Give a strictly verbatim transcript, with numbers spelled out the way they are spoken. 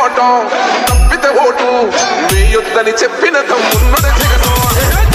పోరాటం తప్పితే ఓటు మీ యుద్ధని చెప్పిన తమ్మున్నది దిగదు